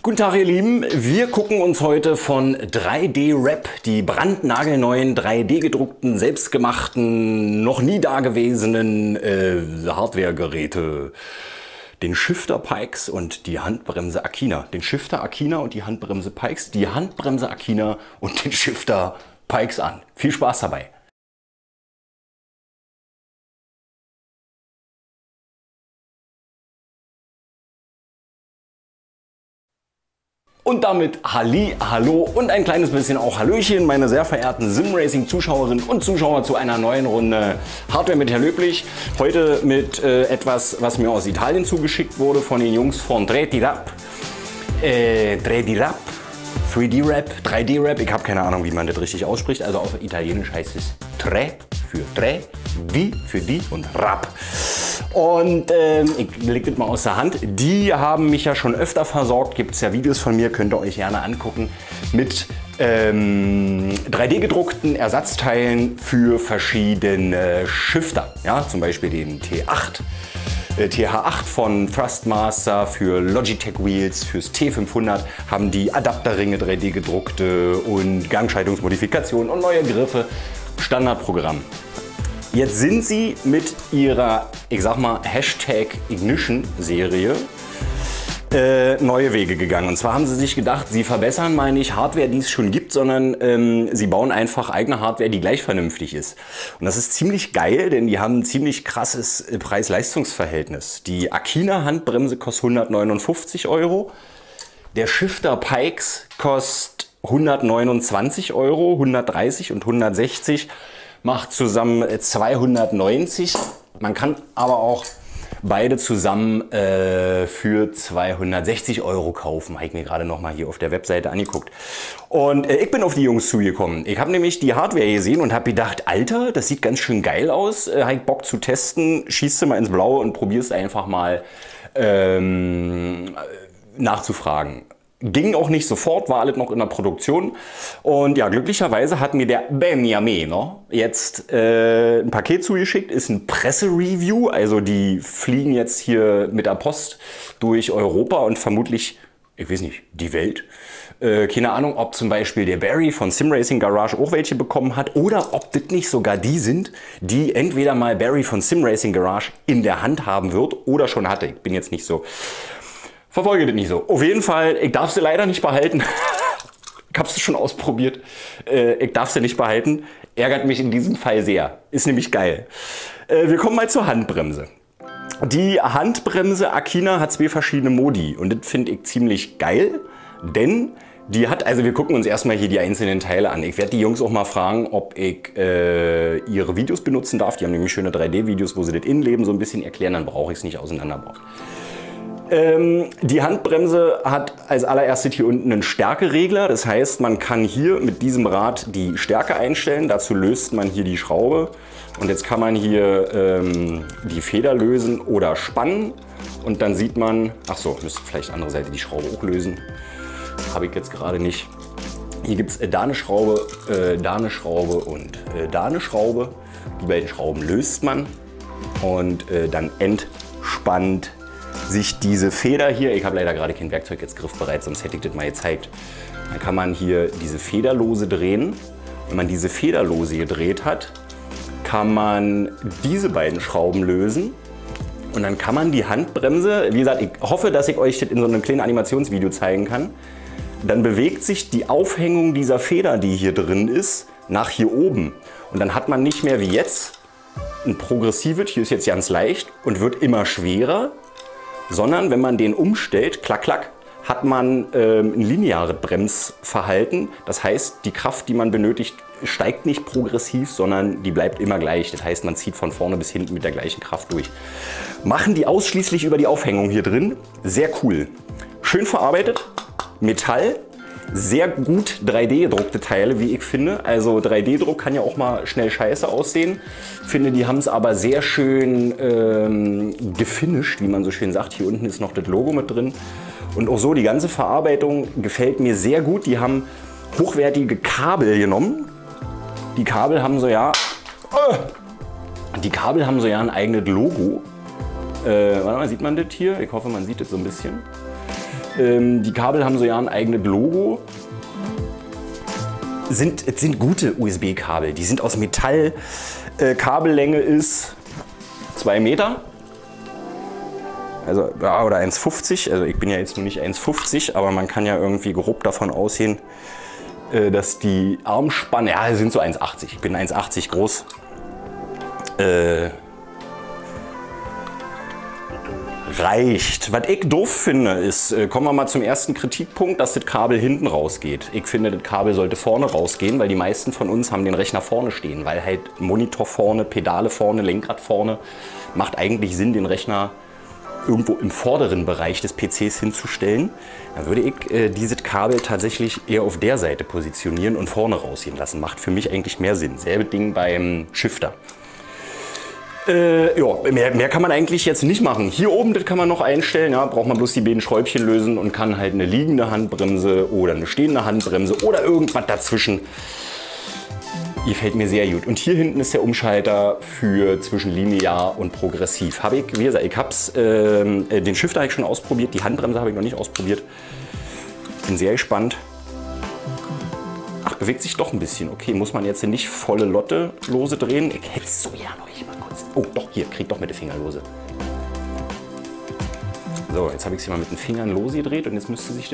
Guten Tag ihr Lieben, wir gucken uns heute von 3D-Rap die brandnagelneuen 3D-gedruckten, selbstgemachten, noch nie dagewesenen Hardware-Geräte, den Shifter Pikes und die Handbremse Akina. Den Shifter Akina und die Handbremse Pikes, die Handbremse Akina und den Shifter Pikes an. Viel Spaß dabei! Und damit Halli, Hallo und ein kleines bisschen auch Hallöchen, meine sehr verehrten Simracing-Zuschauerinnen und Zuschauer zu einer neuen Runde Hardware mit Herr Löblich. Heute mit etwas, was mir aus Italien zugeschickt wurde von den Jungs von 3D-Rap. 3D-Rap, ich habe keine Ahnung, wie man das richtig ausspricht. Also auf Italienisch heißt es Tre für Tre, Di für die und Rap. Und ich lege das mal aus der Hand. Die haben mich ja schon öfter versorgt. Gibt es ja Videos von mir, könnt ihr euch gerne angucken. Mit 3D gedruckten Ersatzteilen für verschiedene Shifter. Ja, zum Beispiel den TH8 von Thrustmaster, für Logitech Wheels, fürs T500 haben die Adapterringe 3D gedruckte und Gangschaltungsmodifikationen und neue Griffe. Standardprogramm. Jetzt sind sie mit ihrer, ich sag mal, #Ignition-Serie neue Wege gegangen. Und zwar haben sie sich gedacht, sie verbessern mal nicht Hardware, die es schon gibt, sondern sie bauen einfach eigene Hardware, die gleich vernünftig ist. Und das ist ziemlich geil, denn die haben ein ziemlich krasses Preis-Leistungs-Verhältnis. Die Akina Handbremse kostet 159 €. Der Shifter Pikes kostet 129 €, 130 und 160 macht zusammen 290. Man kann aber auch beide zusammen für 260 € kaufen. Habe ich mir gerade noch mal hier auf der Webseite angeguckt. Und ich bin auf die Jungs zugekommen. Ich habe nämlich die Hardware gesehen und habe gedacht, Alter, das sieht ganz schön geil aus. Habe ich Bock zu testen, schießt du mal ins Blaue und probierst einfach mal nachzufragen. Ging auch nicht sofort, war alles noch in der Produktion. Und ja, glücklicherweise hat mir der Beniamino jetzt ein Paket zugeschickt. Ist ein Pressereview, also die fliegen jetzt hier mit der Post durch Europa und vermutlich, ich weiß nicht, die Welt. Keine Ahnung, ob zum Beispiel der Barry von Simracing Garage auch welche bekommen hat oder ob das nicht sogar die sind, die entweder mal Barry von Simracing Garage in der Hand haben wird oder schon hatte. Ich bin jetzt nicht so... Verfolge das nicht so. Auf jeden Fall, ich darf sie leider nicht behalten. Ich habe sie schon ausprobiert. Ich darf sie nicht behalten. Ärgert mich in diesem Fall sehr. Ist nämlich geil. Wir kommen mal zur Handbremse. Die Handbremse Akina hat zwei verschiedene Modi. Und das finde ich ziemlich geil. Denn die hat, also wir gucken uns erstmal hier die einzelnen Teile an. Ich werde die Jungs auch mal fragen, ob ich ihre Videos benutzen darf. Die haben nämlich schöne 3D-Videos, wo sie das Innenleben so ein bisschen erklären. Dann brauche ich es nicht auseinanderbauen. Die Handbremse hat als allererstes hier unten einen Stärkeregler. Das heißt, man kann hier mit diesem Rad die Stärke einstellen. Dazu löst man hier die Schraube. Und jetzt kann man hier die Feder lösen oder spannen. Und dann sieht man, ach so, müsste vielleicht andere Seite die Schraube auch lösen. Habe ich jetzt gerade nicht. Hier gibt es da eine Schraube und da eine Schraube. Die beiden Schrauben löst man und dann entspannt sich diese Feder hier, ich habe leider gerade kein Werkzeug jetzt griffbereit, sonst hätte ich das mal gezeigt. Dann kann man hier diese Federlose drehen. Wenn man diese Federlose gedreht hat, kann man diese beiden Schrauben lösen. Und dann kann man die Handbremse, wie gesagt, ich hoffe, dass ich euch das in so einem kleinen Animationsvideo zeigen kann. Dann bewegt sich die Aufhängung dieser Feder, die hier drin ist, nach hier oben. Und dann hat man nicht mehr wie jetzt ein progressives, hier ist jetzt ganz leicht und wird immer schwerer. Sondern wenn man den umstellt, klack, klack, hat man ein lineares Bremsverhalten. Das heißt, die Kraft, die man benötigt, steigt nicht progressiv, sondern die bleibt immer gleich. Das heißt, man zieht von vorne bis hinten mit der gleichen Kraft durch. Machen die ausschließlich über die Aufhängung hier drin. Sehr cool. Schön verarbeitet, Metall. Sehr gut 3D gedruckte Teile, wie ich finde. Also 3D-Druck kann ja auch mal schnell scheiße aussehen. Ich finde, die haben es aber sehr schön gefinisht, wie man so schön sagt. Hier unten ist noch das Logo mit drin. Und auch so, die ganze Verarbeitung gefällt mir sehr gut. Die haben hochwertige Kabel genommen. Die Kabel haben so ja ein eigenes Logo. Warte mal, sieht man das hier? Ich hoffe, man sieht das so ein bisschen. Die Kabel haben so ja ein eigenes Logo. Es sind gute USB-Kabel. Die sind aus Metall. Kabellänge ist 2 Meter. Also, ja, oder 1,50. Also ich bin ja jetzt nur nicht 1,50, aber man kann ja irgendwie grob davon ausgehen, dass die Armspanne, ja, sind so 1,80. Ich bin 1,80 groß. Reicht. Was ich doof finde, ist, kommen wir mal zum ersten Kritikpunkt, dass das Kabel hinten rausgeht. Ich finde, das Kabel sollte vorne rausgehen, weil die meisten von uns haben den Rechner vorne stehen, weil halt Monitor vorne, Pedale vorne, Lenkrad vorne. Macht eigentlich Sinn, den Rechner irgendwo im vorderen Bereich des PCs hinzustellen. Dann würde ich dieses Kabel tatsächlich eher auf der Seite positionieren und vorne rausgehen lassen. Macht für mich eigentlich mehr Sinn. Selbe Ding beim Shifter. Ja, mehr kann man eigentlich jetzt nicht machen. Hier oben, das kann man noch einstellen, ja, braucht man bloß die beiden Schräubchen lösen und kann halt eine liegende Handbremse oder eine stehende Handbremse oder irgendwas dazwischen. Gefällt mir sehr gut. Und hier hinten ist der Umschalter für zwischen linear und progressiv. Habe ich, wie gesagt, ich hab's, den Shifter habe ich schon ausprobiert, die Handbremse habe ich noch nicht ausprobiert. Bin sehr gespannt. Ach, bewegt sich doch ein bisschen. Okay, muss man jetzt nicht volle Lotte lose drehen. Ich hätte es so gerne noch mal kurz. Oh, doch, hier, krieg doch mit den Fingern lose. So, jetzt habe ich sie mal mit den Fingern lose gedreht und jetzt müsste sich das.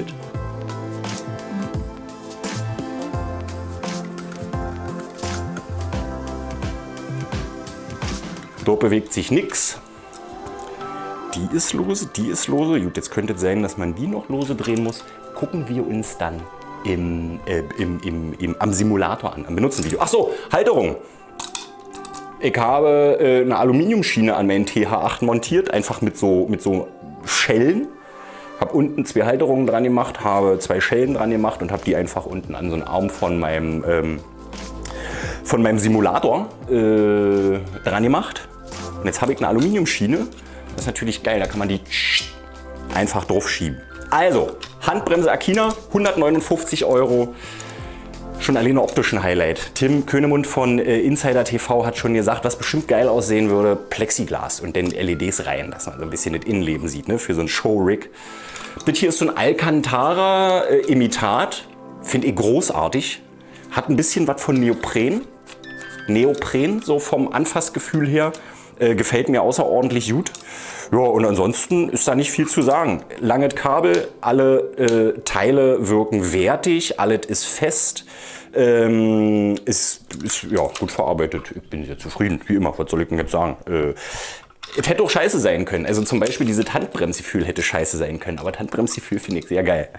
Dort bewegt sich nichts. Die ist lose, die ist lose. Gut, jetzt könnte es sein, dass man die noch lose drehen muss. Gucken wir uns dann am Simulator an, am Benutzervideo. Ach so, Halterung. Ich habe eine Aluminiumschiene an meinen TH8 montiert, einfach mit so Schellen. Habe unten 2 Halterungen dran gemacht, habe 2 Schellen dran gemacht und habe die einfach unten an so einen Arm von meinem Simulator dran gemacht. Und jetzt habe ich eine Aluminiumschiene. Das ist natürlich geil, da kann man die einfach drauf schieben. Also, Handbremse Akina, 159 €. Schon alleine optisch ein Highlight. Tim Könemund von Insider TV hat schon gesagt, was bestimmt geil aussehen würde, Plexiglas und dann LEDs rein, dass man so ein bisschen das Innenleben sieht, ne? Für so ein Show-Rig. Das hier ist so ein Alcantara-Imitat, finde ich großartig. Hat ein bisschen was von Neopren, so vom Anfassgefühl her. Gefällt mir außerordentlich gut. Ja, und ansonsten ist da nicht viel zu sagen. Langes Kabel, alle Teile wirken wertig, alles ist fest, ist ja, gut verarbeitet. Ich bin sehr zufrieden, wie immer, was soll ich denn jetzt sagen? Es hätte auch scheiße sein können. Also zum Beispiel dieses Handbremsgefühl hätte scheiße sein können, aber das Handbremsgefühl finde ich sehr geil.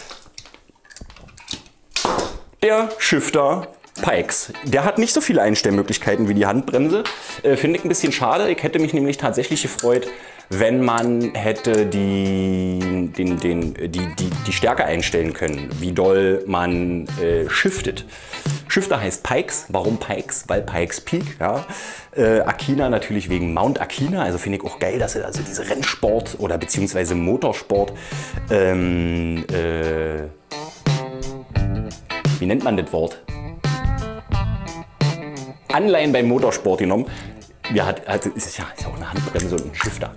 Der Shifter Pikes. Der hat nicht so viele Einstellmöglichkeiten wie die Handbremse. Finde ich ein bisschen schade. Ich hätte mich nämlich tatsächlich gefreut, wenn man hätte die Stärke einstellen können, wie doll man shiftet. Shifter heißt Pikes. Warum Pikes? Weil Pikes Peak. Ja. Akina natürlich wegen Mount Akina. Also finde ich auch geil, dass er also diese Rennsport oder beziehungsweise Motorsport wie nennt man das Wort? Anleihen beim Motorsport genommen. Ja, ist ja auch eine Handbremse und ein Shifter.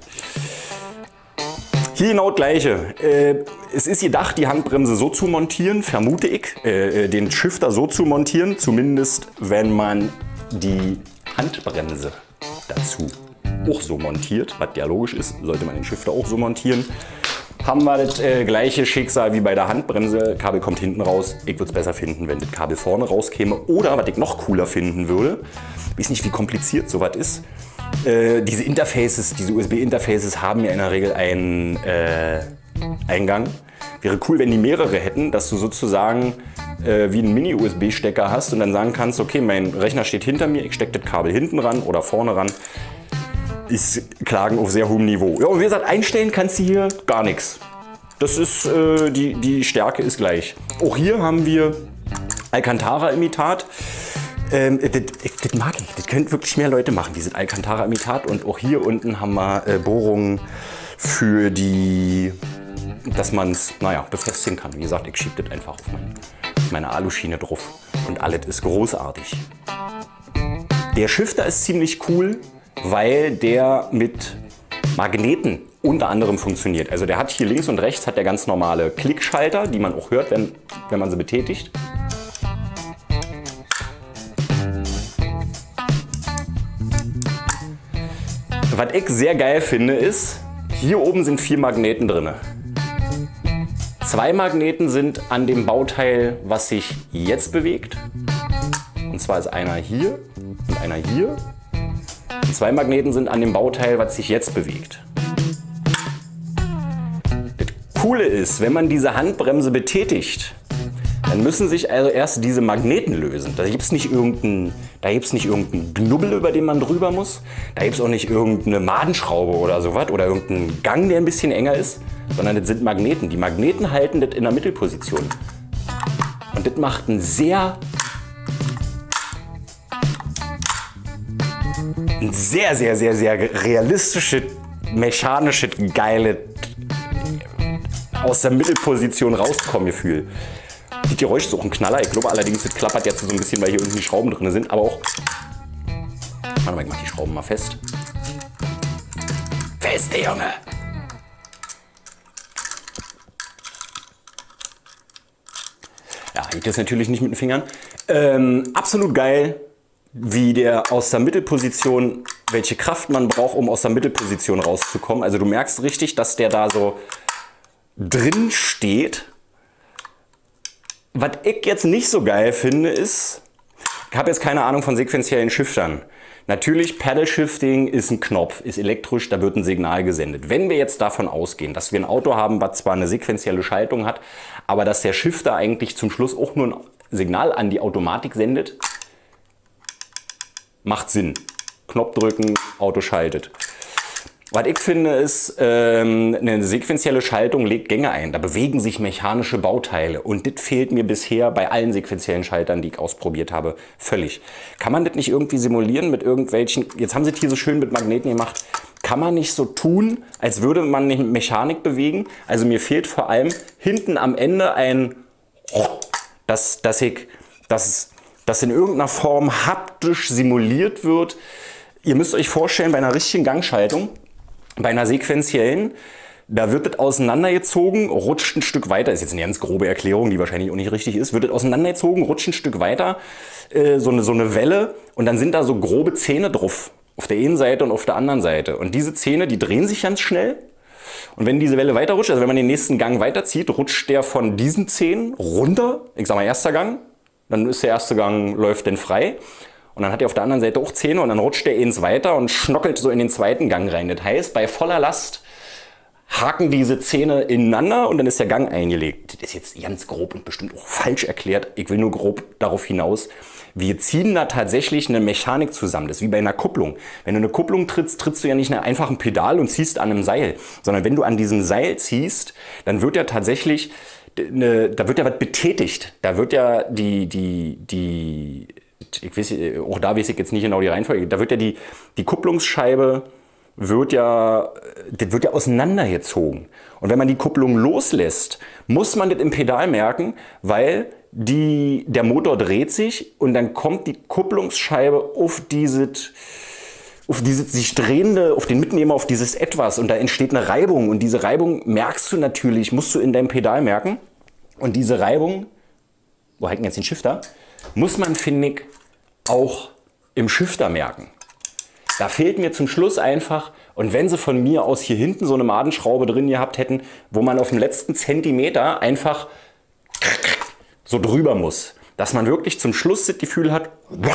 Hier genau das Gleiche. Es ist gedacht, die Handbremse so zu montieren, vermute ich, den Shifter so zu montieren, zumindest wenn man die Handbremse dazu auch so montiert, was ja logisch ist, sollte man den Shifter auch so montieren. Haben wir das gleiche Schicksal wie bei der Handbremse. Kabel kommt hinten raus. Ich würde es besser finden, wenn das Kabel vorne rauskäme. Oder, was ich noch cooler finden würde, ich weiß nicht, wie kompliziert sowas ist, diese Interfaces, diese USB-Interfaces haben ja in der Regel einen Eingang. Wäre cool, wenn die mehrere hätten, dass du sozusagen wie einen Mini-USB-Stecker hast und dann sagen kannst, okay, mein Rechner steht hinter mir, ich stecke das Kabel hinten ran oder vorne ran. Ist Klagen auf sehr hohem Niveau. Ja, und wie gesagt, einstellen kannst du hier gar nichts. Das ist, die Stärke ist gleich. Auch hier haben wir Alcantara-Imitat. Das mag ich. Das können wirklich mehr Leute machen, dieses Alcantara-Imitat. Und auch hier unten haben wir Bohrungen für die, dass man es, naja, befestigen kann. Wie gesagt, ich schiebe das einfach auf meine Aluschiene drauf. Und alles ist großartig. Der Shifter ist ziemlich cool, weil der mit Magneten unter anderem funktioniert. Also der hat hier links und rechts hat der ganz normale Klickschalter, die man auch hört, wenn man sie betätigt. Was ich sehr geil finde ist, hier oben sind 4 Magneten drin. 2 Magneten sind an dem Bauteil, was sich jetzt bewegt. Und zwar ist einer hier und einer hier. Und 2 Magneten sind an dem Bauteil, was sich jetzt bewegt. Das Coole ist, wenn man diese Handbremse betätigt, dann müssen sich also erst diese Magneten lösen. Da gibt es nicht irgendeinen Knubbel, über den man drüber muss. Da gibt es auch nicht irgendeine Madenschraube oder sowas oder irgendeinen Gang, der ein bisschen enger ist, sondern das sind Magneten. Die Magneten halten das in der Mittelposition. Und das macht ein sehr, realistisches, mechanisches, geiles, aus der Mittelposition rauskommen Gefühl. Das Geräusch ist auch ein Knaller. Ich glaube allerdings, das klappert jetzt so ein bisschen, weil hier unten die Schrauben drin sind. Aber auch... Warte mal, ich mach die Schrauben mal fest. Feste, Junge! Ja, geht das natürlich nicht mit den Fingern. Absolut geil, wie der aus der Mittelposition, welche Kraft man braucht, um aus der Mittelposition rauszukommen. Also du merkst richtig, dass der da so drin steht. Was ich jetzt nicht so geil finde, ist, ich habe jetzt keine Ahnung von sequenziellen Shiftern. Natürlich, Paddle Shifting ist ein Knopf, ist elektrisch, da wird ein Signal gesendet. Wenn wir jetzt davon ausgehen, dass wir ein Auto haben, was zwar eine sequenzielle Schaltung hat, aber dass der Shifter eigentlich zum Schluss auch nur ein Signal an die Automatik sendet, macht Sinn. Knopf drücken, Auto schaltet. Was ich finde ist, eine sequenzielle Schaltung legt Gänge ein. Da bewegen sich mechanische Bauteile. Und das fehlt mir bisher bei allen sequenziellen Schaltern, die ich ausprobiert habe, völlig. Kann man das nicht irgendwie simulieren mit irgendwelchen... Jetzt haben sie es hier so schön mit Magneten gemacht. Kann man nicht so tun, als würde man eine Mechanik bewegen? Also mir fehlt vor allem hinten am Ende ein... dass in irgendeiner Form haptisch simuliert wird. Ihr müsst euch vorstellen, bei einer richtigen Gangschaltung, bei einer sequenziellen, da wird das auseinandergezogen, rutscht ein Stück weiter, ist jetzt eine ganz grobe Erklärung, die wahrscheinlich auch nicht richtig ist, wird das auseinandergezogen, rutscht ein Stück weiter, so eine Welle und dann sind da so grobe Zähne drauf, auf der einen Seite und auf der anderen Seite. Und diese Zähne, die drehen sich ganz schnell und wenn diese Welle weiter rutscht, also wenn man den nächsten Gang weiterzieht, rutscht der von diesen Zähnen runter, ich sag mal erster Gang, dann ist der erste Gang, läuft dann frei. Und dann hat er auf der anderen Seite auch Zähne und dann rutscht er ins weiter und schnockelt so in den zweiten Gang rein. Das heißt, bei voller Last haken diese Zähne ineinander und dann ist der Gang eingelegt. Das ist jetzt ganz grob und bestimmt auch falsch erklärt. Ich will nur grob darauf hinaus. Wir ziehen da tatsächlich eine Mechanik zusammen. Das ist wie bei einer Kupplung. Wenn du eine Kupplung trittst, trittst du ja nicht einfach ein Pedal und ziehst an einem Seil. Sondern wenn du an diesem Seil ziehst, dann wird ja tatsächlich, da wird ja was betätigt. Da wird ja ich weiß, auch da weiß ich jetzt nicht genau die Reihenfolge, da wird ja die Kupplungsscheibe wird ja auseinandergezogen. Und wenn man die Kupplung loslässt, muss man das im Pedal merken, weil der Motor dreht sich und dann kommt die Kupplungsscheibe auf dieses sich drehende, auf den Mitnehmer, auf dieses Etwas und da entsteht eine Reibung und diese Reibung merkst du natürlich, musst du in deinem Pedal merken und diese Reibung, wo halten jetzt den Shifter, muss man, finde ich, auch im Shifter merken. Da fehlt mir zum Schluss einfach, und wenn sie von mir aus hier hinten so eine Madenschraube drin gehabt hätten, wo man auf dem letzten Zentimeter einfach so drüber muss, dass man wirklich zum Schluss das Gefühl hat,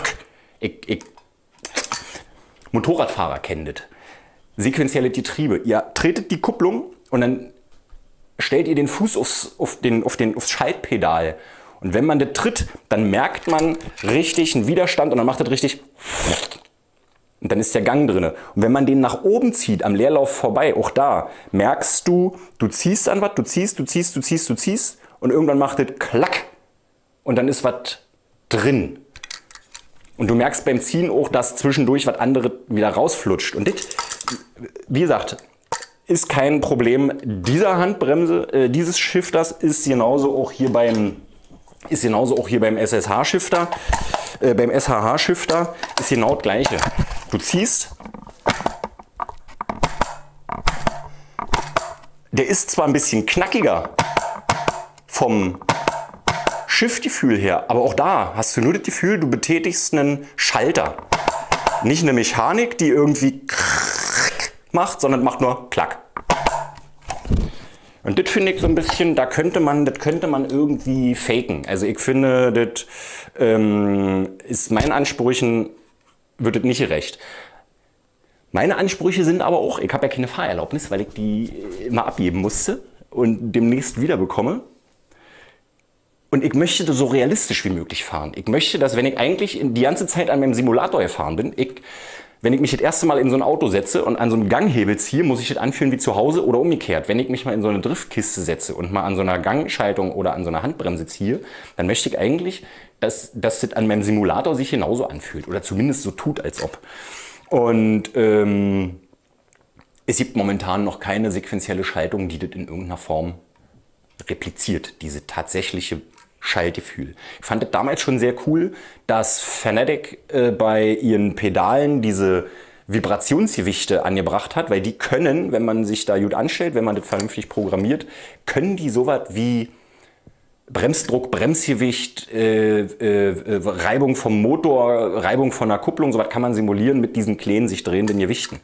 Motorradfahrer kennen das. Sequenzielle Getriebe. Ihr tretet die Kupplung und dann stellt ihr den Fuß aufs Schaltpedal. Und wenn man das tritt, dann merkt man richtig einen Widerstand und dann macht das richtig und dann ist der Gang drin. Und wenn man den nach oben zieht, am Leerlauf vorbei, auch da merkst du ziehst an was, du ziehst und irgendwann macht das klack und dann ist was drin. Und du merkst beim Ziehen auch, dass zwischendurch was anderes wieder rausflutscht. Und das, wie gesagt, ist kein Problem dieser Handbremse, dieses Shifters ist genauso auch hier beim SSH-Shifter, beim SHH-Shifter ist genau das gleiche. Du ziehst Der ist zwar ein bisschen knackiger vom Shiftgefühl her, aber auch da hast du nur das Gefühl, du betätigst einen Schalter. Nicht eine Mechanik, die irgendwie macht, sondern macht nur klack. Und das finde ich so ein bisschen, das könnte man irgendwie faken. Also ich finde, das ist meinen Ansprüchen, wird das nicht gerecht. Meine Ansprüche sind aber auch, ich habe ja keine Fahrerlaubnis, weil ich die immer abgeben musste und demnächst wieder bekomme. Und ich möchte das so realistisch wie möglich fahren. Ich möchte, dass wenn ich eigentlich die ganze Zeit an meinem Simulator gefahren bin, wenn ich mich das erste Mal in so ein Auto setze und an so einen Ganghebel ziehe, muss ich das anfühlen wie zu Hause oder umgekehrt. Wenn ich mich mal in so eine Driftkiste setze und mal an so einer Gangschaltung oder an so einer Handbremse ziehe, dann möchte ich eigentlich, dass das an meinem Simulator sich genauso anfühlt oder zumindest so tut, als ob. Und es gibt momentan noch keine sequentielle Schaltung, die das in irgendeiner Form repliziert, diese tatsächliche Schaltgefühl. Ich fand das damals schon sehr cool, dass Fanatec bei ihren Pedalen diese Vibrationsgewichte angebracht hat, weil die können, wenn man sich da gut anstellt, wenn man das vernünftig programmiert, können die sowas wie Bremsdruck, Bremsgewicht, Reibung vom Motor, Reibung von der Kupplung, sowas kann man simulieren mit diesen kleinen, sich drehenden Gewichten.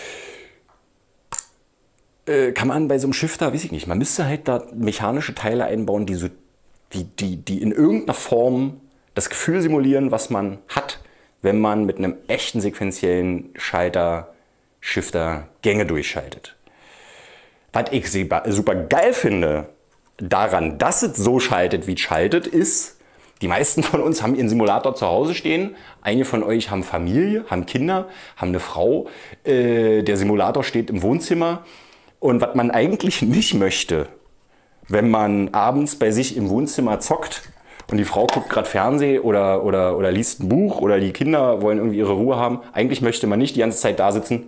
Kann man bei so einem Shifter, weiß ich nicht, man müsste halt da mechanische Teile einbauen, die in irgendeiner Form das Gefühl simulieren, was man hat, wenn man mit einem echten sequenziellen Shifter Gänge durchschaltet. Was ich super geil finde, daran, dass es so schaltet, wie es schaltet, ist, die meisten von uns haben ihren Simulator zu Hause stehen. Einige von euch haben Familie, haben Kinder, haben eine Frau. Der Simulator steht im Wohnzimmer. Und was man eigentlich nicht möchte, wenn man abends bei sich im Wohnzimmer zockt und die Frau guckt gerade Fernsehen oder liest ein Buch oder die Kinder wollen irgendwie ihre Ruhe haben, eigentlich möchte man nicht die ganze Zeit da sitzen.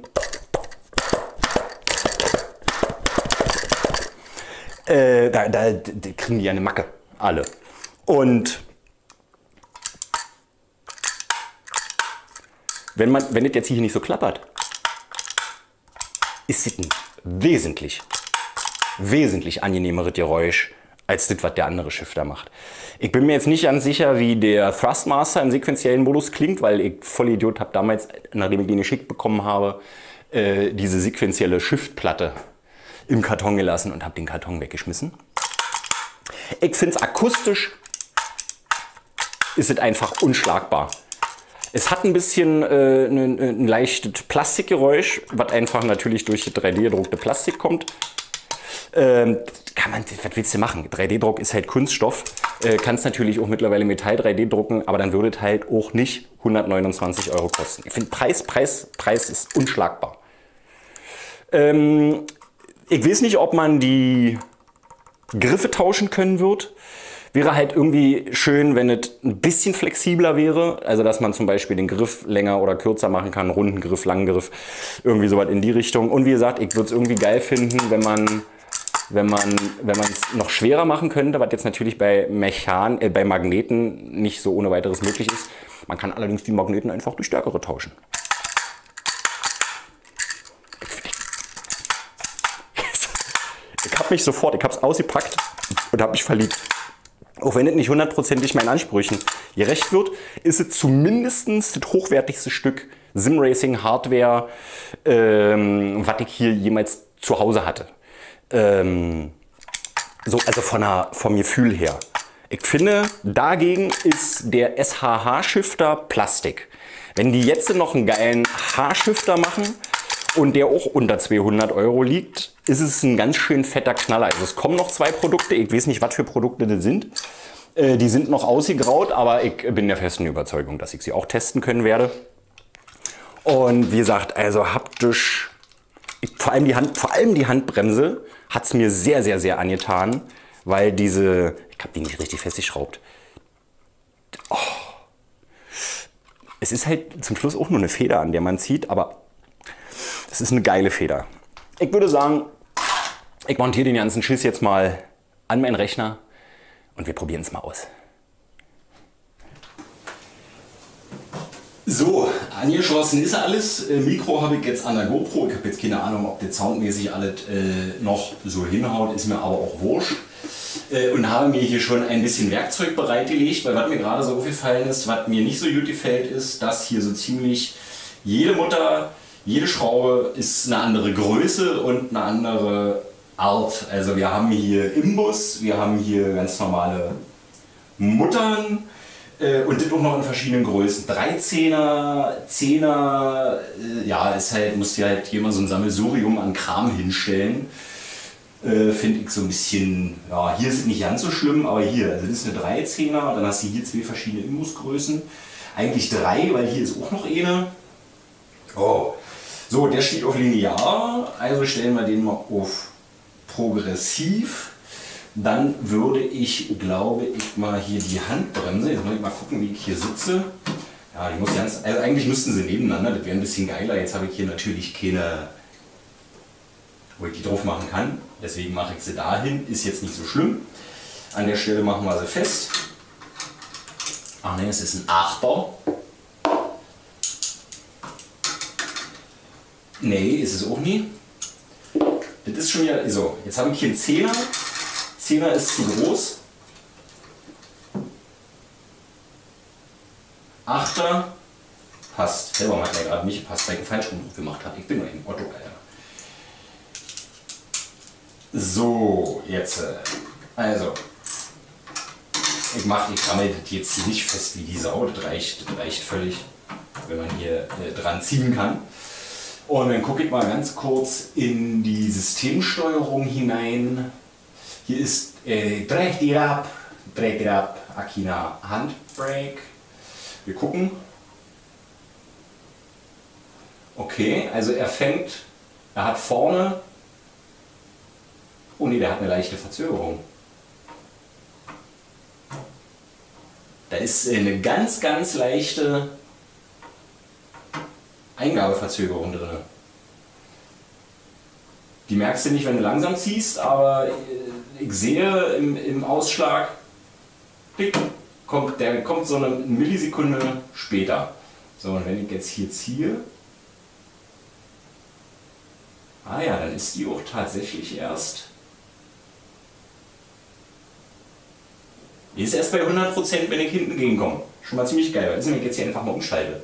Da kriegen die eine Macke, alle. Und wenn das jetzt hier nicht so klappert, ist es ein wesentlich angenehmeres Geräusch als das, was der andere Shifter macht. Ich bin mir jetzt nicht ganz sicher, wie der Thrustmaster im sequentiellen Modus klingt, weil ich Vollidiot habe damals, nachdem ich den geschickt bekommen habe, diese sequentielle Shiftplatte im Karton gelassen und habe den Karton weggeschmissen. Ich finde es akustisch, ist es einfach unschlagbar. Es hat ein bisschen ein leichtes Plastikgeräusch, was einfach natürlich durch das 3D-gedruckte Plastik kommt. Was willst du machen? 3D-Druck ist halt Kunststoff. Kannst natürlich auch mittlerweile Metall 3D drucken, aber dann würde es halt auch nicht 129 € kosten. Ich finde, Preis ist unschlagbar. Ich weiß nicht, ob man die Griffe tauschen können wird. Wäre halt irgendwie schön, wenn es ein bisschen flexibler wäre. Also, dass man zum Beispiel den Griff länger oder kürzer machen kann. Runden Griff, langen Griff. Irgendwie sowas in die Richtung. Und wie gesagt, ich würde es irgendwie geil finden, wenn man es noch schwerer machen könnte, was jetzt natürlich bei Magneten nicht so ohne weiteres möglich ist. Man kann allerdings die Magneten einfach durch stärkere tauschen. Ich habe es ausgepackt und habe mich verliebt. Auch wenn es nicht hundertprozentig meinen Ansprüchen gerecht wird, ist es zumindest das hochwertigste Stück Simracing-Hardware, was ich hier jemals zu Hause hatte. Also vom Gefühl her. Ich finde, dagegen ist der SHH-Shifter Plastik. Wenn die jetzt noch einen geilen H-Shifter machen und der auch unter 200 € liegt, ist es ein ganz schön fetter Knaller. Also es kommen noch 2 Produkte, ich weiß nicht, was für Produkte das sind. Die sind noch ausgegraut, aber ich bin der festen Überzeugung, dass ich sie auch testen können werde. Und wie gesagt, also haptisch, vor allem die Handbremse hat es mir sehr, sehr, sehr angetan, weil ich habe die nicht richtig festgeschraubt. Oh. Es ist halt zum Schluss auch nur eine Feder, an der man zieht, aber es ist eine geile Feder. Ich würde sagen, ich montiere den ganzen Schiss jetzt mal an meinen Rechner und wir probieren es mal aus. So, angeschlossen ist alles. Mikro habe ich jetzt an der GoPro. Ich habe jetzt keine Ahnung, ob das soundmäßig alles noch so hinhaut, ist mir aber auch wurscht. Und habe mir hier schon ein bisschen Werkzeug bereitgelegt, weil was mir gerade so aufgefallen ist, was mir nicht so gut gefällt, ist, dass hier so ziemlich jede Mutter, jede Schraube ist eine andere Größe und eine andere Art. Also wir haben hier Imbus, wir haben hier ganz normale Muttern und das auch noch in verschiedenen Größen. 13er, 10er, ja, ist halt, muss ja halt hier mal so ein Sammelsurium an Kram hinstellen. Finde ich so ein bisschen, ja, hier ist es nicht ganz so schlimm, aber hier, also das ist eine 13er, dann hast du hier zwei verschiedene Imbusgrößen. Eigentlich 3, weil hier ist auch noch eine. Oh. So, der steht auf linear, also stellen wir den mal auf progressiv. Dann würde ich, glaube ich, mal hier die Handbremse, jetzt muss ich mal gucken, wie ich hier sitze. Ja, die muss ganz, also eigentlich müssten sie nebeneinander, das wäre ein bisschen geiler. Jetzt habe ich hier natürlich keine, wo ich die drauf machen kann. Deswegen mache ich sie dahin, ist jetzt nicht so schlimm. An der Stelle machen wir sie fest. Ach ne, es ist ein Achter. Nee, ist es auch nie. Das ist schon wieder so. Jetzt habe ich hier einen 10er. 10er ist zu groß. 8er passt. Selber hat er gerade nicht gepasst, weil ich einen Falschrum gemacht habe. Ich bin nur im Otto, Alter. So, jetzt. Also. Ich rammel das jetzt hier nicht fest wie die Sau. Das reicht völlig, wenn man hier dran ziehen kann. Und dann gucke ich mal ganz kurz in die Systemsteuerung hinein. Hier ist Drag dir ab, Akina Handbrake. Wir gucken. Okay, also er hat vorne, oh ne, der hat eine leichte Verzögerung. Da ist eine ganz, ganz leichte Eingabeverzögerung drin. Die merkst du nicht, wenn du langsam ziehst, aber ich sehe im Ausschlag, der kommt so eine Millisekunde später. So, und wenn ich jetzt hier ziehe, ah ja, dann ist die auch tatsächlich erst. Die ist erst bei 100%, wenn ich hinten gegenkomme. Schon mal ziemlich geil, weil das ist, wenn ich jetzt hier einfach mal umschalte.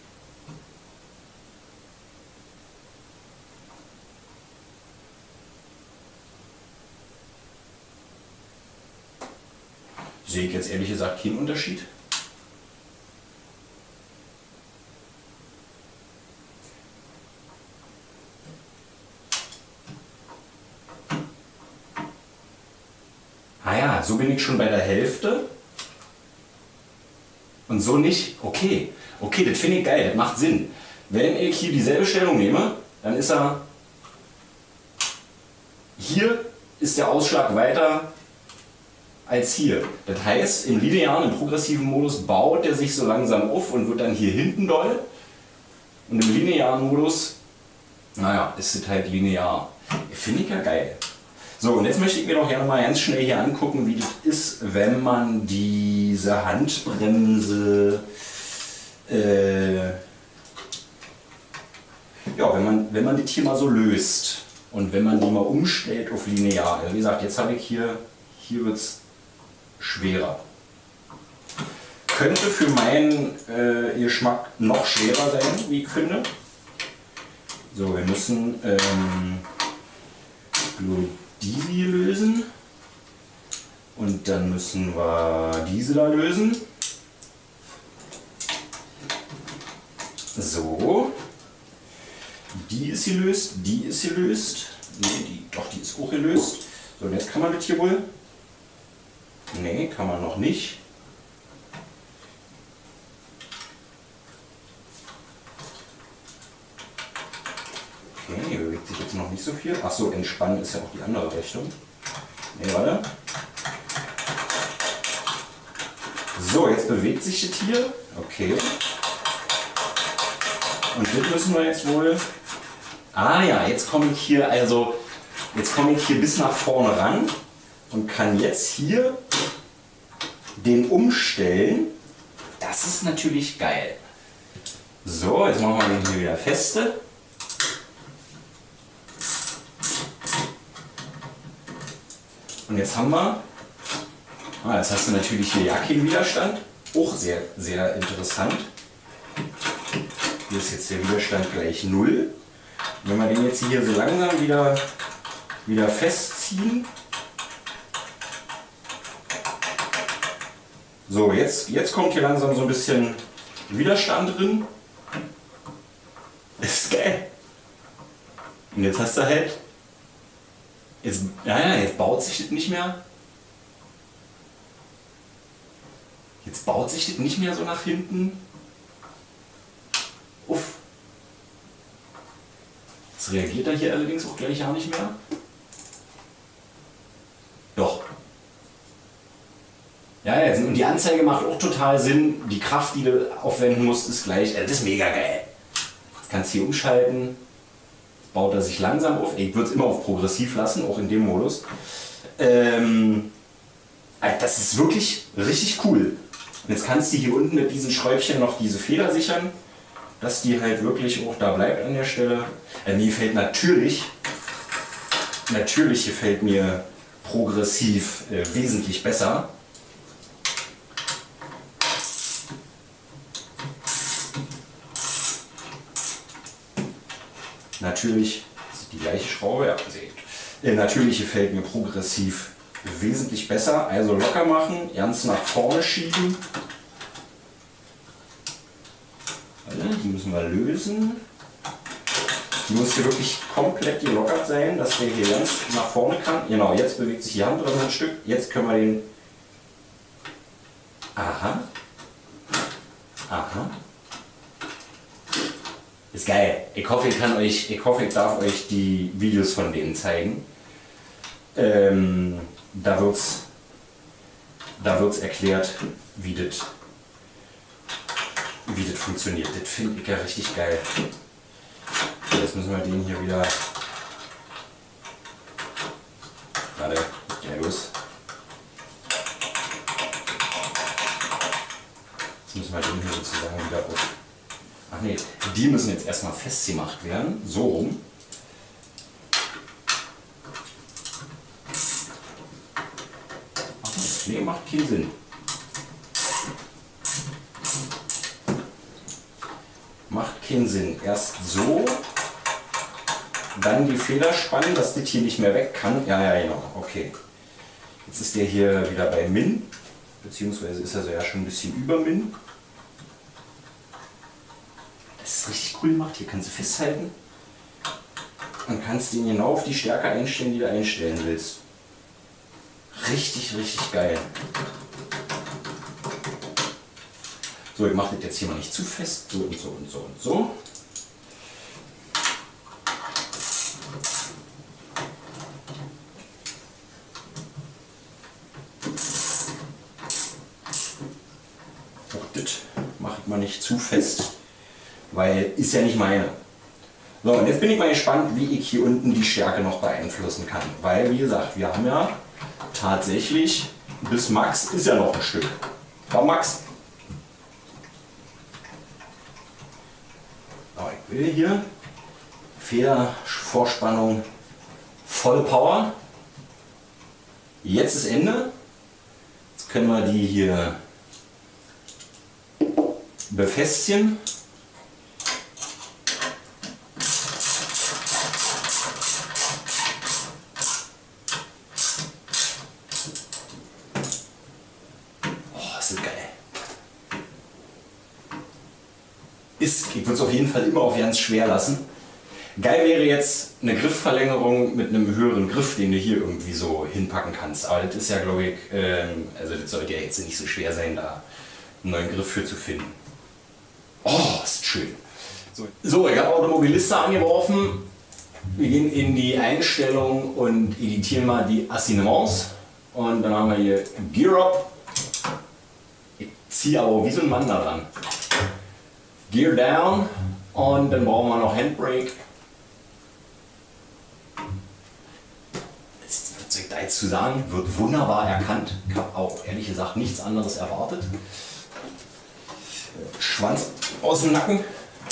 Sehe ich jetzt ehrlich gesagt keinen Unterschied. Ah ja, so bin ich schon bei der Hälfte. Und so nicht. Okay, das finde ich geil, das macht Sinn. Wenn ich hier dieselbe Stellung nehme, dann ist er. Hier ist der Ausschlag weiter als hier. Das heißt, im linearen, im progressiven Modus baut er sich so langsam auf und wird dann hier hinten doll. Und im linearen Modus, naja, ist es halt linear. Finde ich ja geil. So, und jetzt möchte ich mir doch gerne mal ganz schnell hier angucken, wie das ist, wenn man diese Handbremse, ja, wenn man das hier mal so löst und wenn man die mal umstellt auf linear. Also wie gesagt, jetzt habe ich hier wird es schwerer. Könnte für meinen Geschmack noch schwerer sein, wie ich finde. So, wir müssen diese hier lösen und dann müssen wir diese da lösen. So, die ist gelöst, die ist gelöst. Nee, die ist auch gelöst. So, und jetzt kann man das hier wohl. Nee, kann man noch nicht. Okay, hier bewegt sich jetzt noch nicht so viel. Achso, entspannen ist ja auch die andere Richtung. Nee, warte. So, jetzt bewegt sich das hier. Okay. Und das müssen wir jetzt wohl. Ah ja, jetzt komme ich hier bis nach vorne ran und kann jetzt hier den umstellen. Das ist natürlich geil. So, jetzt machen wir den hier wieder feste. Und jetzt haben wir, jetzt hast du natürlich hier Jackenwiderstand, auch sehr, sehr interessant. Hier ist jetzt der Widerstand gleich 0. Und wenn wir den jetzt hier so langsam wieder festziehen. So, jetzt kommt hier langsam so ein bisschen Widerstand drin. Das ist geil. Und jetzt hast du halt, jetzt baut sich das nicht mehr. Jetzt baut sich das nicht mehr so nach hinten. Uff. Jetzt reagiert er hier allerdings auch gleich gar nicht mehr. Doch. Ja, und die Anzeige macht auch total Sinn. Die Kraft, die du aufwenden musst, ist gleich. Das ist mega geil. Jetzt kannst du hier umschalten. Jetzt baut er sich langsam auf. Ich würde es immer auf progressiv lassen, auch in dem Modus. Das ist wirklich richtig cool. Und jetzt kannst du hier unten mit diesen Schräubchen noch diese Feder sichern, dass die halt wirklich auch da bleibt an der Stelle. Mir gefällt natürlich gefällt mir progressiv wesentlich besser. Natürlich ist die gleiche Schraube, ja, seht. Natürlich gefällt mir progressiv wesentlich besser. Also locker machen, ganz nach vorne schieben. Die müssen wir lösen. Die muss hier wirklich komplett gelockert sein, dass der hier ganz nach vorne kann. Genau, jetzt bewegt sich die Hand oder so ein Stück. Jetzt können wir den... Aha. Ist geil. Ich hoffe, ich darf euch die Videos von denen zeigen. Da wird's erklärt, wie das funktioniert. Das finde ich ja richtig geil. Jetzt müssen wir den hier wieder... Warte, ja los. Jetzt müssen wir den hier sozusagen wieder auf... Ach nee, die müssen jetzt erstmal festgemacht werden. So rum. Ach nee, macht keinen Sinn. Macht keinen Sinn. Erst so, dann die Feder spannen, dass das hier nicht mehr weg kann. Ja, genau, okay. Jetzt ist der hier wieder bei Min, beziehungsweise ist er so ja schon ein bisschen über Min. Das ist richtig cool gemacht. Hier kannst du festhalten und kannst den genau auf die Stärke einstellen, die du einstellen willst. Richtig, richtig geil. So, ich mache das jetzt hier mal nicht zu fest. So und so und so und so. Auch das mache ich mal nicht zu fest, weil ist ja nicht meine. So, und jetzt bin ich mal gespannt, wie ich hier unten die Stärke noch beeinflussen kann. Weil, wie gesagt, wir haben ja tatsächlich, bis Max ist ja noch ein Stück. Komm, Max. So, ich will hier Federvorspannung, volle Power. Jetzt ist Ende. Jetzt können wir die hier befestigen. Ich würde es auf jeden Fall immer auf ganz schwer lassen. Geil wäre jetzt eine Griffverlängerung mit einem höheren Griff, den du hier irgendwie so hinpacken kannst. Aber das ist ja, glaube ich, also das sollte ja jetzt nicht so schwer sein, da einen neuen Griff für zu finden. Oh, ist schön. So, ich habe Automobilista angeworfen. Wir gehen in die Einstellung und editieren mal die Assignements. Und dann haben wir hier Gear Up. Ich ziehe aber wie so ein Mann da dran. Gear Down und dann brauchen wir noch Handbrake. Was soll ich da jetzt zu sagen? Wird wunderbar erkannt. Ich habe auch ehrlich gesagt nichts anderes erwartet. Schwanz aus dem Nacken.